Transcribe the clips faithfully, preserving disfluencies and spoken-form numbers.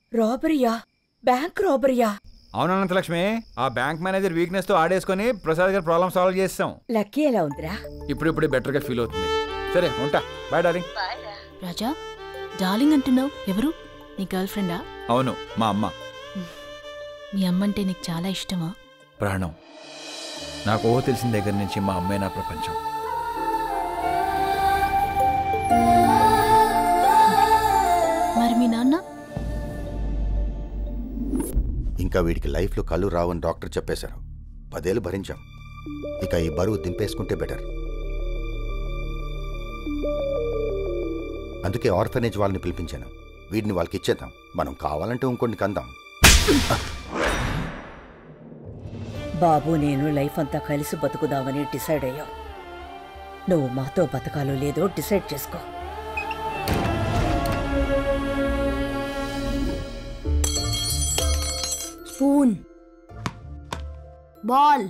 రాబరీయా? Bank రాబరీయా? అవును అనంతలక్ష్మి, ఆ bank manager weakness తో ఆడేసుకుని ప్రసాద్ గారి ప్రాబ్లం సాల్వ్ చేస్తాం. లక్కీ ఎలా ఉందిరా? ఇప్పుడు ఇప్పుడు బెటర్ గా ఫీల్ అవుతుంది. సరే ఉంటా, బాయ్ డార్లింగ్. రాజా, డార్లింగ్ అంటున్నావు, ఎవరు? నీ గర్ల్ ఫ్రెండా? అవును, మా అమ్మ. మీ అమ్మంటే నీకు చాలా ఇష్టమా? ప్రాణం. నాకు ఓహో తెలిసిన దగ్గర నుంచి మా అమ్మే నా ప్రపంచం. మరి మీ నాన్న? ఇంకా వీడికి లైఫ్లో కళ్ళు రావని డాక్టర్ చెప్పేశారు. పదేళ్ళు భరించాం, ఇక ఈ బరువు దింపేసుకుంటే బెటర్. అందుకే ఆర్ఫనేజ్ వాళ్ళని పిలిపించాను. వీడిని వాళ్ళకి ఇచ్చేద్దాం, మనం కావాలంటే ఇంకొన్ని కందాం. బాబు నేను లైఫ్ అంతా కలిసి బతుకుదామని డిసైడ్ అయ్యావు. నువ్వు మాతో బతకాలో లేదో డిసైడ్ చేసుకో. స్పూన్, బాల్,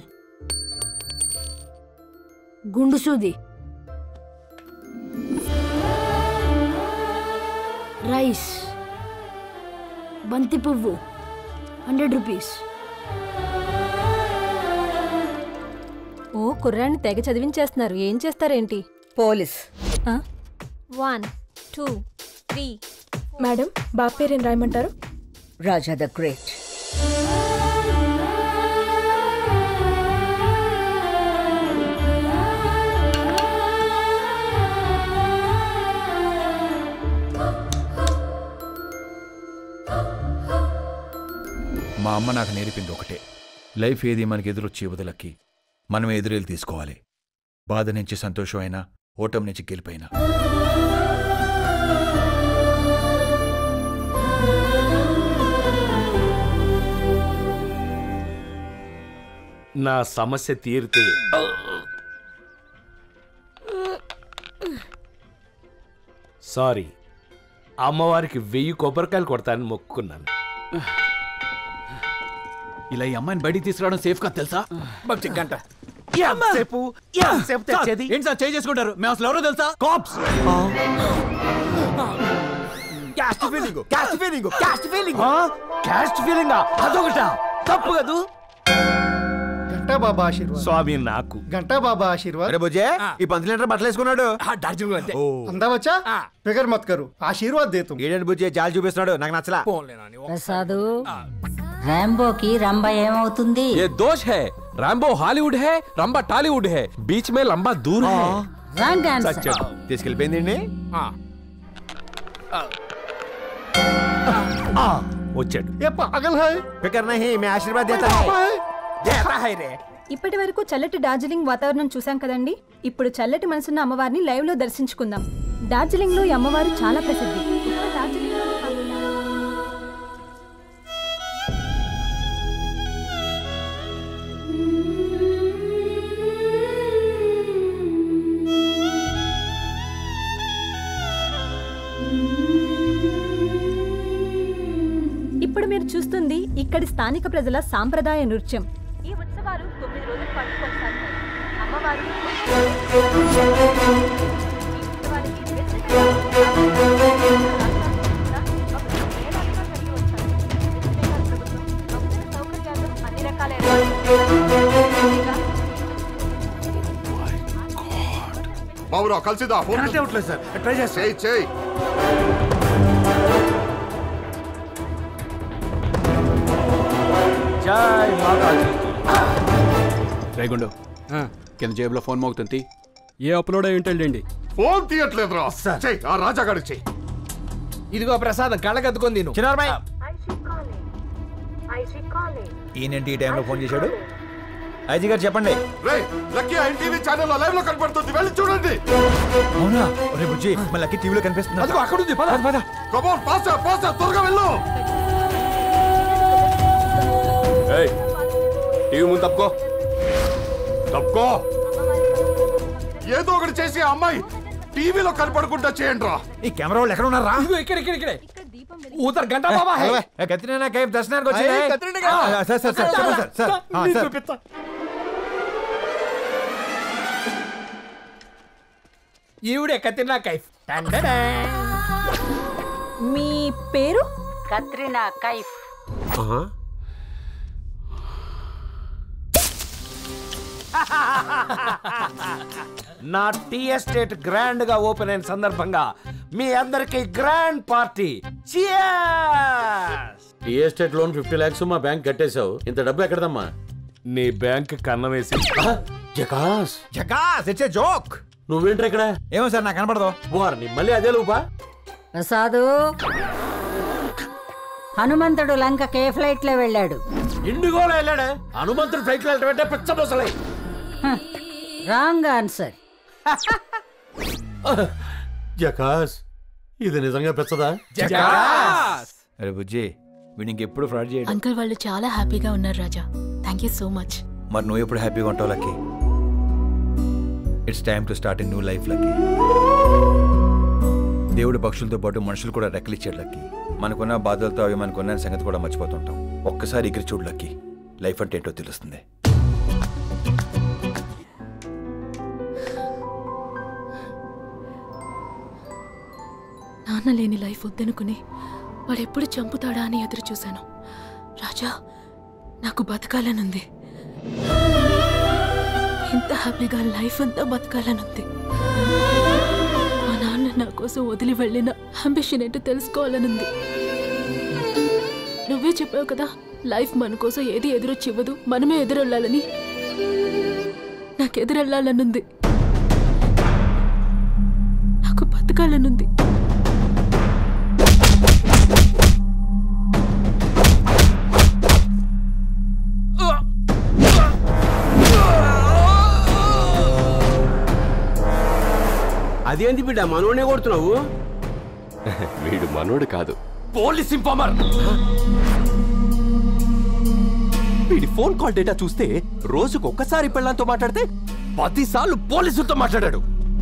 గుండు సూది, రైస్, బంతి పువ్వు, హండ్రెడ్ రూపీస్. ఓ కుర్రాన్ని తెగ చదివించేస్తున్నారు. ఏం చేస్తారేంటి? Police. One two three. Madam, బాబు పేరేం రాయమంటారు? రాజా ద గ్రేట్. మా అమ్మ నాకు నేర్పింది ఒకటే, లైఫ్ ఏది మనకి ఎదురొచ్చి వదలకి మనం ఎదురేలు తీసుకోవాలి. బాధ నుంచి సంతోషం అయినా, ఓటం నుంచి గెలిపైనా. నా సమస్య తీరితే సారీ, అమ్మవారికి వెయ్యి కొబ్బరికాయలు కొడతానని మొక్కుకున్నాను. ఇలా ఈ అమ్మాయిని బయటికి తీసుకురావడం సేఫ్ గా తెలుసా? గంట ఏంటి సార్ చేంజ్ చేసుకుంటారు? మేము అసలు ఎవరో తెలుసా? కాప్స్. అదొకట తప్పు కదూ. గంటా బాబా ఆశీర్వాద్. స్వామి నాకు గంటా బాబా ఆశీర్వాद. अरे बुझे ఈ పంత్ లీటర్ బట్టలు వేసుకున్నాడు. अंदा बच्चा फिकर मत करो, आशीर्वाद दे तुम. ఏడేంటి బుజ్జే జాల్ చూపిస్తున్నాడు, నాకు నచ్చలా. ప్రసాదు, రాంబోకి రంబా ఏమవుతుంది? ये दोष है, रैम्बो हॉलीवुड है, रंबा टॉलीवुड है, बीच में लंबा दूर है. Wrong answer. తీసుకెళ్ళిపోయింది. వచ్చాడు. ये पागल है. फिकर नहीं, मैं आशीर्वाद देता हूं. देता है रे. ఇప్పటి వరకు చల్లటి డార్జిలింగ్ వాతావరణం చూసాం కదండి. ఇప్పుడు చల్లటి మనసున్న అమ్మవారిని లైవ్ లో దర్శించుకుందాం. డార్జిలింగ్ లో ఈ అమ్మవారు చాలా ప్రసిద్ధి. ఇప్పుడు మీరు చూస్తుంది ఇక్కడి స్థానిక ప్రజల సాంప్రదాయ నృత్యం. ఈ ఉత్సవాలు తొమ్మిది రోజుల పాటు కొనసాగుతాయి. అమ్మవారు అన్ని రకాల బాబురా కలిసిదా సార్ ట్రై చేసి చేయి. జై మాతాజీ. రేగుండు కింద జేబులో ఫోన్ మోగుతుంది. ఏ అప్లోడ్ అయి ఉంటండి. ఫోన్ తీయట్లేదురా. చెయ్యి, ఆ రాజాగాడి చెయ్యి. ఇదిగో ప్రసాదం కళ్ళకద్దుకొని తిను. ఈయనంటే ఈ టైంలో ఫోన్ చేశాడు. ఐజీ గారు చెప్పండి. రేయ్, లక్కీ టీవీ ఛానల్ లైవ్ లో కనపడుతుంది, వెళ్ళి చూడండి. అవునా? ఒరే బుజ్జి, మన లక్కీ టీవీలో కనిపిస్తుంది. అదిగో అక్కడ ఉంది, పద పద. కమ్ ఆన్, ఫాస్ట్ ఫాస్ట్, త్వరగా వెళ్ళు. ఏయ్, టీవీ ముందు తప్పుకో తప్పుకో. ఏదో ఒకటి చేసి ఆ అమ్మాయి టీవీలో కనపడకుండా చేయండి రా. ఈ కెమెరా వాళ్ళు ఎక్కడ ఉన్నారా? ఇక్కడ ఇక్కడ ఇక్కడే ఊతర్ గంటా బాబా హై. కత్రినా కైఫ్ దర్శనానికి వచ్చింది. Sir sir sir sir sir ఈవిడే కత్రినా కైఫ్. మీ పేరు? కత్రినా కైఫ్. నా టీ ఎస్టేట్ గ్రాండ్ గా ఓపెన్ అయిన సందర్భంగా మీ అందరికి grand party. Tea estate loan fifty lakhs మా బ్యాంక్ కట్టేశావు, ఇంత డబ్బు ఎక్కడదమ్మా? నీ బ్యాంక్ కన్నం వేసి. జకాస్ జకాస్ ఇట్స్ ఏ జోక్. నువ్వేంట్రా ఇక్కడ? ఏమో సార్ నాకు కనపడదు. వారిని మళ్ళీ అదే లోపా. ప్రసాదు, హనుమంతుడు లంకకే ఫ్లైట్ లో వెళ్ళాడు. ఇండిగోలో వెళ్ళాడా? హనుమంతుడు ఫ్లైట్ లో వెళ్ళటం అంటే పిచ్చ బొసలై. Wrong answer. జకాస్, ఇది నిజంగా పెచ్చదా? జకాస్. అరే బుజ్జి, వీడికి ఎప్పుడు ఫ్రాడ్ చేయడు. అంకుల్ వాళ్ళు చాలా హ్యాపీగా ఉన్నారు Raja. Thank you so much. మరి నువ్వు ఎప్పుడు హ్యాపీగా ఉంటావు Lucky? It's time to start a new life Lucky. దేవుడు పక్షులతో పాటు మనుషులు కూడా రెక్కలిచ్చాడు లక్కీ. మనకున్న బాధలతో అవి మనకున్న సంగతి కూడా మర్చిపోతుంటాం. ఒక్కసారి ఎగిరి చూడు లక్కీ, లైఫ్ అంటే ఏంటో తెలుస్తుంది. నాన్న లేని లైఫ్ వద్దనుకుని వాడు ఎప్పుడు చంపుతాడా అని ఎదురు చూశాను. రాజా, నాకు బతకాలనుంది. ఇంత హ్యాపీగా లైఫ్ అంతా బతకాలనుంది. మా నాన్న నా కోసం వదిలి వెళ్ళిన అంబిషన్ ఏంటో తెలుసుకోవాలనుంది. నువ్వే చెప్పావు కదా, లైఫ్ మన కోసం ఏది ఎదురొచ్చి ఇవ్వదు, మనమే ఎదురెళ్ళాలని. నాకు ఎదురెళ్ళాలనుంది, నాకు బతకాలనుంది. అదేంటి బిడ్డ మనోడే కొడుతున్నావు? వీడు మనోడు కాదు, పోలీస్ ఇన్ఫార్మర్. వీడి ఫోన్ కాల్ డేటా చూస్తే రోజుకు ఒక్కసారి పెళ్ళంతో మాట్లాడితే పదిసార్లు పోలీసులతో మాట్లాడాడు.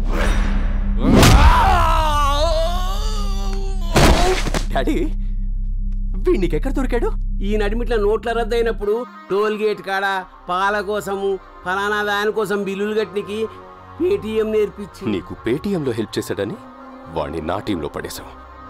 డాడీ, వీడు నీకెక్కడ దొరికాడు? ఈ నడిమిట్ల నోట్ల రద్దయినప్పుడు టోల్ గేట్ కాడ పాల కోసము ఫలానా దాని కోసం బిల్లులు కట్టికి పేటీఎం నేర్పించి నీకు పేటీఎంలో హెల్ప్ చేశాడని వాడిని నా టీంలో పడేశావు.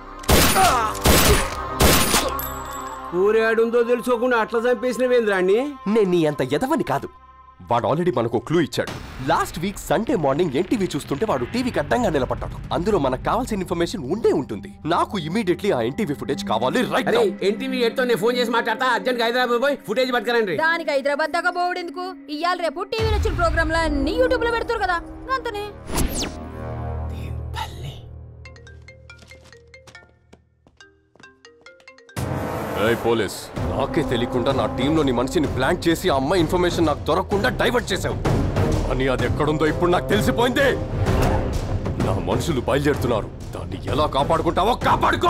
ఊరేడుందో తెలుసుకోకుండా అట్లా చంపేసినవేంద్రాన్ని. నేను నీ అంత ఎదవని కాదు. వాడు ఆల్రెడీ మనకు క్లూ ఇచ్చాడు. Last week Sunday morning NTV చూస్తుంటే వాడు టీవీకి అడ్డంగా నిలబడ్డాడు. అందులో మనకు కావాల్సిన ఇన్ఫర్మేషన్ ఉండే ఉంటుంది. నాకు ఇమీడియట్లీ ఆ ఎన్టీవీ ఫుటేజ్ కావాలి. Right now. ఎన్టీవీ ఎడ్తో నేను ఫోన్ చేసి మాట్లాడతా. అర్జెంట్ హైదరాబాద్ పోయి ఫుటేజ్ పట్టుకురండి. దానికి హైదరాబాద్ దాకా పోవడం ఎందుకు? ఇయ్యాల రేపు టీవీలో వచ్చిన ప్రోగ్రాంలు అన్ని యూట్యూబ్ లో పెడతారు కదా, అంతనే. ఏయ్ పోలీస్, నాకే తెలియకుండా నా టీంలోని మనిషిని ప్లాన్ చేసి ఆ అమ్మాయి ఇన్ఫర్మేషన్ నాకు దొరకకుండా డైవర్ట్ చేశావు. అని అది ఎక్కడుందో ఇప్పుడు నాకు తెలిసిపోయింది. నా మనుషులు బయలుదేరుతున్నారు. దాన్ని ఎలా కాపాడుకుంటావో కాపాడుకో.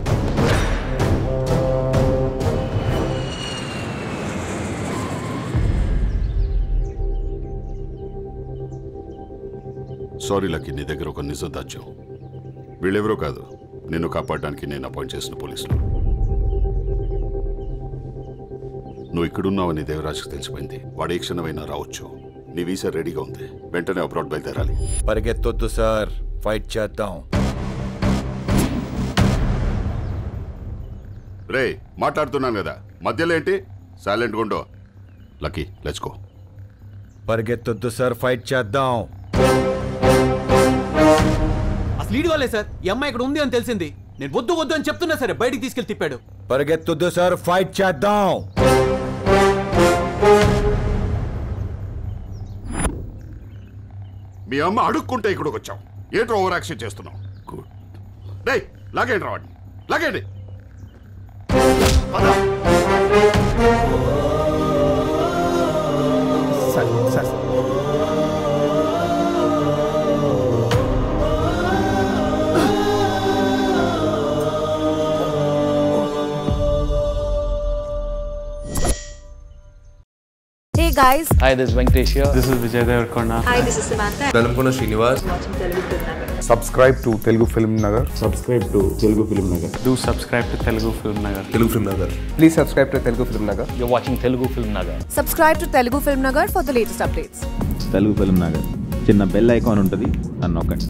సారీ లక్కీ, నీ దగ్గర ఒక నిజం దాచాం. వీళ్ళెవరో కాదు, నిన్ను కాపాడడానికి నేను అపాయింట్ చేసిన పోలీసులు. నువ్వు ఇక్కడున్నావని దేవరాజుకు తెలిసిపోయింది. వాడు ఏ క్షణమైనా రావచ్చు. నీ వీసా రెడీగా ఉంది, వెంటనే అబ్రాడ్ బయలుదేరాలి. పరిగెత్తొద్దు సార్, ఫైట్ చేద్దాం. రే, మాట్లాడుతున్నాను కదా, మధ్యలో ఏంటి? సైలెంట్గా ఉండో. Lucky, let's go. పరిగెత్తొద్దు సార్, ఫైట్ చేద్దాం. అసలు లీడ్ వాళ్ళే సార్. ఈ అమ్మాయి ఇక్కడ ఉంది అని తెలిసింది. నేను వద్దు వద్దు అని చెప్తున్నా సరే బయటికి తీసుకెళ్లి తిప్పాడు. పరిగెత్తొద్దు సార్, ఫైట్ చేద్దాం. మీ అమ్మ అడుక్కుంటే ఇక్కడికి వచ్చావు. ఏంట్రా ఓవర్ యాక్షన్ చేస్తున్నావు? గుడ్. రే, లాగేండి రావండి, లాగేండి. Sir sir Hey guys. Hi, this is Venkatesh here. This is Vijay Devarkonda. Hi, this is Samantha. Dalamkona Srinivas. Watching Telugu FilmNagar. Subscribe to Telugu FilmNagar. Subscribe to Telugu FilmNagar. Do subscribe to Telugu FilmNagar. Telugu FilmNagar. Please subscribe to Telugu FilmNagar. You're watching Telugu FilmNagar. Subscribe to Telugu FilmNagar for the latest updates. Telugu FilmNagar. చిన్న bell icon ఉంటుంది, అన్నొక్కండి.